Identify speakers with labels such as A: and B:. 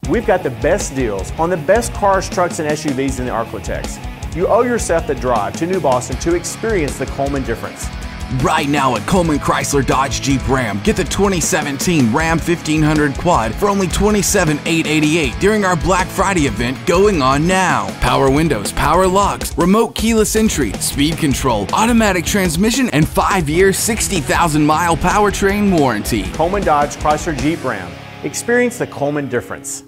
A: We've got the best deals on the best cars, trucks, and SUVs in the Arklatex. You owe yourself the drive to New Boston to experience the Coleman difference.
B: Right now at Coleman Chrysler Dodge Jeep Ram, get the 2017 Ram 1500 Quad for only $27,888 during our Black Friday event going on now. Power windows, power locks, remote keyless entry, speed control, automatic transmission, and 5-year, 60,000-mile powertrain warranty.
A: Coleman Dodge Chrysler Jeep Ram. Experience the Coleman difference.